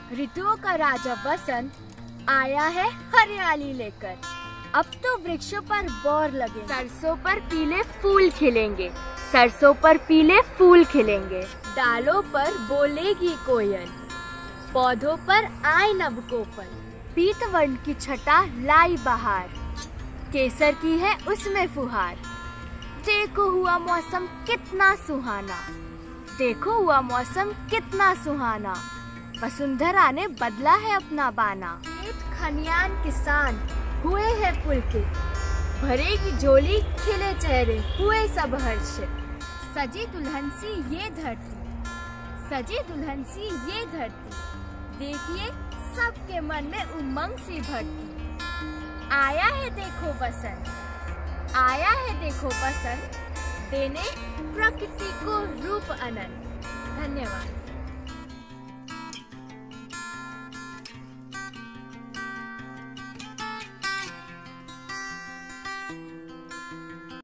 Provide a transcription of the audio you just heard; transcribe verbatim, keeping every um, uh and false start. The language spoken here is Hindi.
ऋतुओं का राजा वसंत आया है हरियाली लेकर। अब तो वृक्षों पर बौर लगे, सरसों पर पीले फूल खिलेंगे, सरसों पर पीले फूल खिलेंगे। डालों पर बोलेगी कोयल, पौधों पर आए नवकोपल। पीतवर्ण की छटा लाई बहार, केसर की है उसमें फुहार। देखो हुआ मौसम कितना सुहाना, देखो हुआ मौसम कितना सुहाना। वसुंधरा ने बदला है अपना बाना। खेत खलियान किसान हुए हैं पुलकित, भरेगी झोली खिले चेहरे हुए सब हर्षित। सजी दुल्हन सी ये धरती, सजी दुल्हन सी ये धरती, देखिए सबके मन में उमंग सी भरती। आया है देखो बसंत, आया है देखो बसंत, देने प्रकृति को रूप अनंत। धन्यवाद।